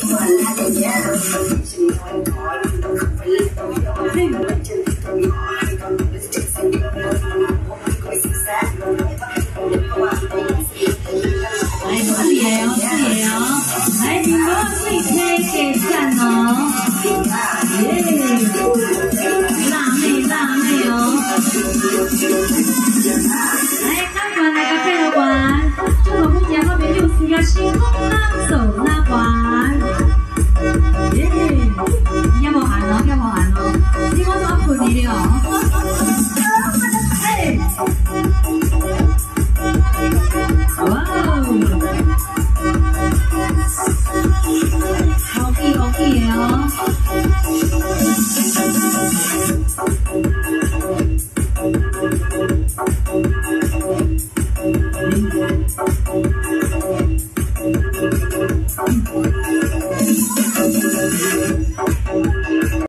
来，你们最贴给赞哦，辣妹哦！来，看完来个配合完，就从目前后面就是个星空啦，手拉环，要不喊哦，你我怎么困你了？哎，哇哦！ OK 哦。